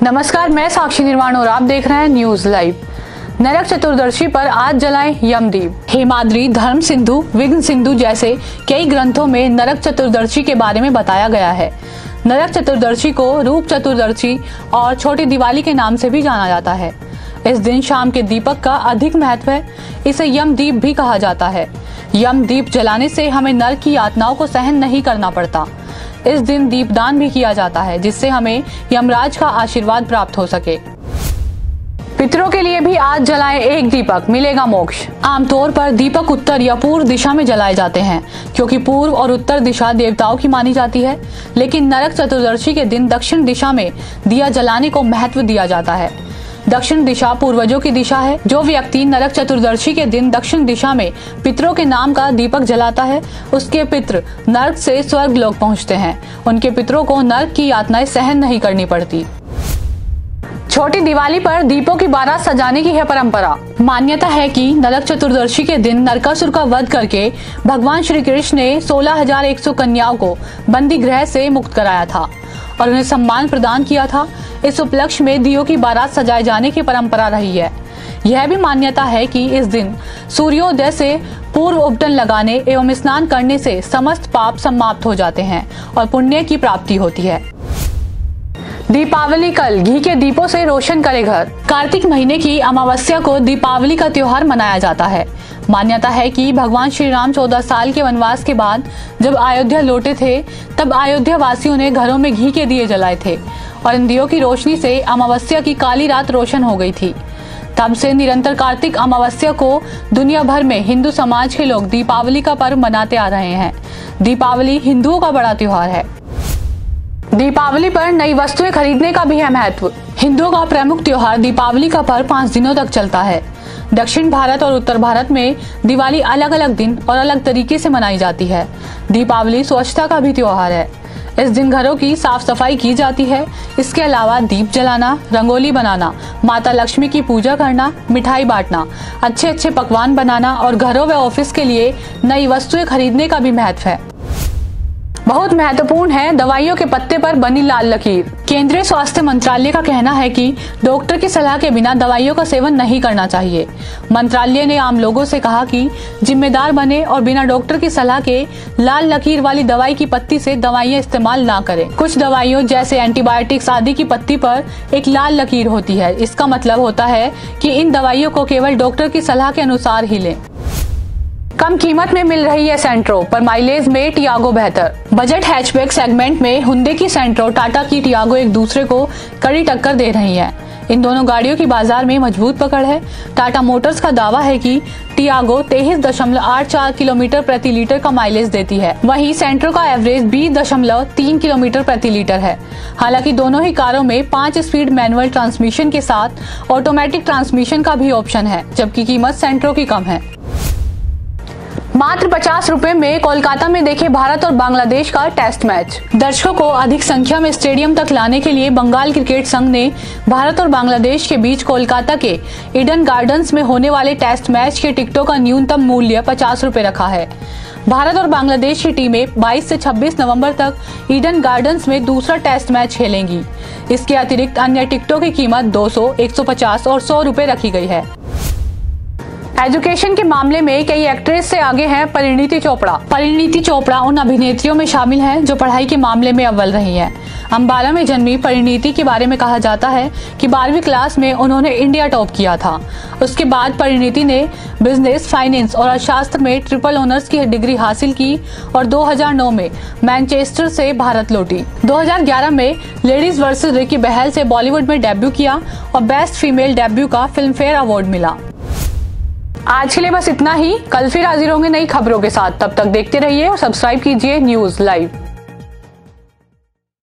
नमस्कार, मैं साक्षी निर्वाण और आप देख रहे हैं न्यूज लाइव। नरक चतुर्दशी पर आज जलाएं यमदीप। हेमाद्री, धर्म सिंधु, विघ्न सिंधु जैसे कई ग्रंथों में नरक चतुर्दशी के बारे में बताया गया है। नरक चतुर्दशी को रूप चतुर्दशी और छोटी दिवाली के नाम से भी जाना जाता है। इस दिन शाम के दीपक का अधिक महत्व है। इसे यमदीप भी कहा जाता है। यमदीप जलाने से हमें नरक की यातनाओं को सहन नहीं करना पड़ता। इस दिन दीपदान भी किया जाता है, जिससे हमें यमराज का आशीर्वाद प्राप्त हो सके। पितरों के लिए भी आज जलाएं एक दीपक, मिलेगा मोक्ष। आमतौर पर दीपक उत्तर या पूर्व दिशा में जलाए जाते हैं, क्योंकि पूर्व और उत्तर दिशा देवताओं की मानी जाती है। लेकिन नरक चतुर्दशी के दिन दक्षिण दिशा में दिया जलाने को महत्व दिया जाता है। दक्षिण दिशा पूर्वजों की दिशा है। जो व्यक्ति नरक चतुर्दशी के दिन दक्षिण दिशा में पितरों के नाम का दीपक जलाता है, उसके पितृ नरक से स्वर्ग लोक पहुंचते हैं। उनके पितरों को नरक की यातनाएं सहन नहीं करनी पड़ती। छोटी दिवाली पर दीपों की बारात सजाने की है परंपरा। मान्यता है कि नरक चतुर्दशी के दिन नरकासुर का वध करके भगवान श्री कृष्ण ने 16,100 कन्याओं को बंदी गृह से मुक्त कराया था और उन्हें सम्मान प्रदान किया था। इस उपलक्ष्य में दियों की बारात सजाए जाने की परंपरा रही है। यह भी मान्यता है कि इस दिन सूर्योदय से पूर्व उपटन लगाने एवं स्नान करने से समस्त पाप समाप्त हो जाते हैं और पुण्य की प्राप्ति होती है। दीपावली कल, घी के दीपों से रोशन करे घर। कार्तिक महीने की अमावस्या को दीपावली का त्योहार मनाया जाता है। मान्यता है कि भगवान श्री राम 14 साल के वनवास के बाद जब अयोध्या लौटे थे, तब अयोध्या वासियों ने घरों में घी के दिए जलाए थे और इन दियों की रोशनी से अमावस्या की काली रात रोशन हो गई थी। तब से निरंतर कार्तिक अमावस्या को दुनिया भर में हिंदू समाज के लोग दीपावली का पर्व मनाते आ रहे हैं। दीपावली हिंदुओं का बड़ा त्योहार है। दीपावली पर नई वस्तुएं खरीदने का भी है महत्व। हिंदुओं का प्रमुख त्योहार दीपावली का पर्व 5 दिनों तक चलता है। दक्षिण भारत और उत्तर भारत में दिवाली अलग अलग दिन और अलग तरीके से मनाई जाती है। दीपावली स्वच्छता का भी त्योहार है। इस दिन घरों की साफ सफाई की जाती है। इसके अलावा दीप जलाना, रंगोली बनाना, माता लक्ष्मी की पूजा करना, मिठाई बांटना, अच्छे अच्छे पकवान बनाना और घरों व ऑफिस के लिए नई वस्तुएं खरीदने का भी महत्व है। बहुत महत्वपूर्ण है दवाइयों के पत्ते पर बनी लाल लकीर। केंद्रीय स्वास्थ्य मंत्रालय का कहना है कि डॉक्टर की सलाह के बिना दवाइयों का सेवन नहीं करना चाहिए। मंत्रालय ने आम लोगों से कहा कि जिम्मेदार बने और बिना डॉक्टर की सलाह के लाल लकीर वाली दवाई की पत्ती से दवाइयां इस्तेमाल ना करें। कुछ दवाइयों जैसे एंटीबायोटिक्स आदि की पत्ती पर एक लाल लकीर होती है। इसका मतलब होता है कि इन दवाइयों को केवल डॉक्टर की सलाह के अनुसार ही लें। कम कीमत में मिल रही है सेंट्रो, पर माइलेज में टियागो बेहतर। बजट हैचबैक सेगमेंट में हुंडई की सेंट्रो, टाटा की टियागो एक दूसरे को कड़ी टक्कर दे रही हैं। इन दोनों गाड़ियों की बाजार में मजबूत पकड़ है। टाटा मोटर्स का दावा है कि टियागो 23.84 किलोमीटर प्रति लीटर का माइलेज देती है, वहीं सेंट्रो का एवरेज 20.3 किलोमीटर प्रति लीटर है। हालांकि दोनों ही कारों में 5 स्पीड मैनुअल ट्रांसमिशन के साथ ऑटोमेटिक ट्रांसमिशन का भी ऑप्शन है, जबकि कीमत सेंट्रो की कम है। मात्र 50 रुपए में कोलकाता में देखे भारत और बांग्लादेश का टेस्ट मैच। दर्शकों को अधिक संख्या में स्टेडियम तक लाने के लिए बंगाल क्रिकेट संघ ने भारत और बांग्लादेश के बीच कोलकाता के ईडन गार्डन्स में होने वाले टेस्ट मैच के टिकटों का न्यूनतम मूल्य 50 रुपए रखा है। भारत और बांग्लादेश की टीमें 22 से 26 नवंबर तक ईडन गार्डन्स में दूसरा टेस्ट मैच खेलेंगी। इसके अतिरिक्त अन्य टिकटों की कीमत 200, 150 और 100 रुपए रखी गई है। एजुकेशन के मामले में कई एक्ट्रेस से आगे हैं परिणीति चोपड़ा। परिणीति चोपड़ा उन अभिनेत्रियों में शामिल हैं जो पढ़ाई के मामले में अव्वल रही हैं। अंबाला में जन्मी परिणीति के बारे में कहा जाता है कि 12वीं क्लास में उन्होंने इंडिया टॉप किया था। उसके बाद परिणीति ने बिजनेस, फाइनेंस और अर्थशास्त्र में ट्रिपल ऑनर्स की डिग्री हासिल की और 2009 में मैनचेस्टर से भारत लौटी। 2011 में लेडीज वर्सेस रिकी बहल से बॉलीवुड में डेब्यू किया और बेस्ट फीमेल डेब्यू का फिल्म फेयर अवार्ड मिला। आज के लिए बस इतना ही। कल फिर हाजिर होंगे नई खबरों के साथ। तब तक देखते रहिए और सब्सक्राइब कीजिए न्यूज लाइव।